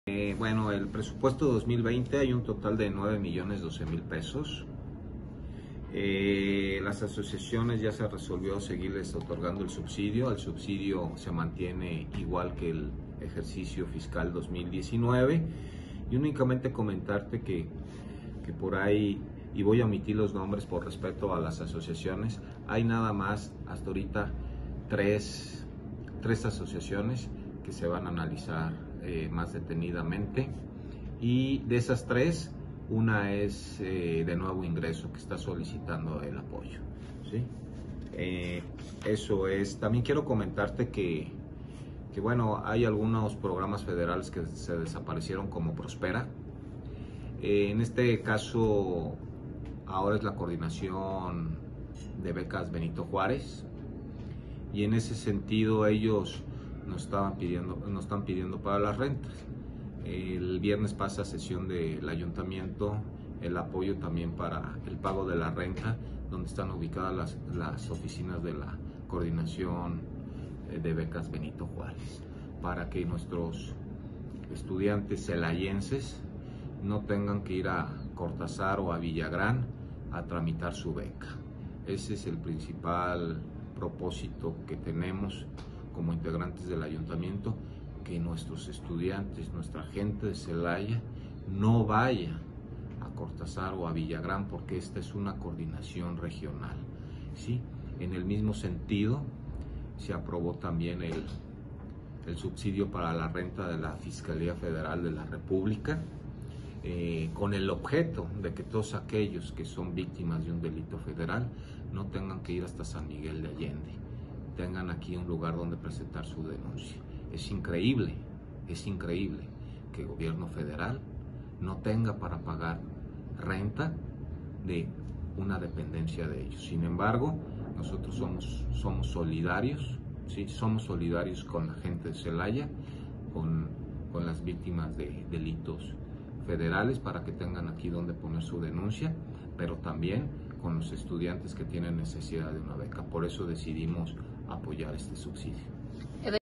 Bueno, el presupuesto 2020 hay un total de 9.012.000 pesos. Las asociaciones ya se resolvió seguirles otorgando el subsidio. El subsidio se mantiene igual que el ejercicio fiscal 2019. Y únicamente comentarte que por ahí, y voy a omitir los nombres por respeto a las asociaciones, hay nada más hasta ahorita tres asociaciones que se van a analizar más detenidamente, y de esas tres, una es de nuevo ingreso que está solicitando el apoyo, ¿sí? Eso es. También quiero comentarte que bueno, hay algunos programas federales que se desaparecieron, como Prospera. En este caso, ahora es la coordinación de becas Benito Juárez, y en ese sentido ellos nos están pidiendo para las rentas. El viernes pasa sesión del ayuntamiento el apoyo también para el pago de la renta, donde están ubicadas las oficinas de la coordinación de becas Benito Juárez, para que nuestros estudiantes celayenses no tengan que ir a Cortázar o a Villagrán a tramitar su beca. Ese es el principal propósito que tenemos como integrantes del ayuntamiento, que nuestros estudiantes, nuestra gente de Celaya, no vaya a Cortázar o a Villagrán, porque esta es una coordinación regional, ¿sí? En el mismo sentido, se aprobó también el subsidio para la renta de la Fiscalía Federal de la República, con el objeto de que todos aquellos que son víctimas de un delito federal no tengan que ir hasta San Miguel de Allende, tengan aquí un lugar donde presentar su denuncia. Es increíble que el gobierno federal no tenga para pagar renta de una dependencia de ellos. Sin embargo, nosotros somos solidarios, ¿sí? Somos solidarios con la gente de Celaya, con las víctimas de delitos federales, para que tengan aquí donde poner su denuncia, pero también con los estudiantes que tienen necesidad de una beca. Por eso decidimos apoyar este subsidio.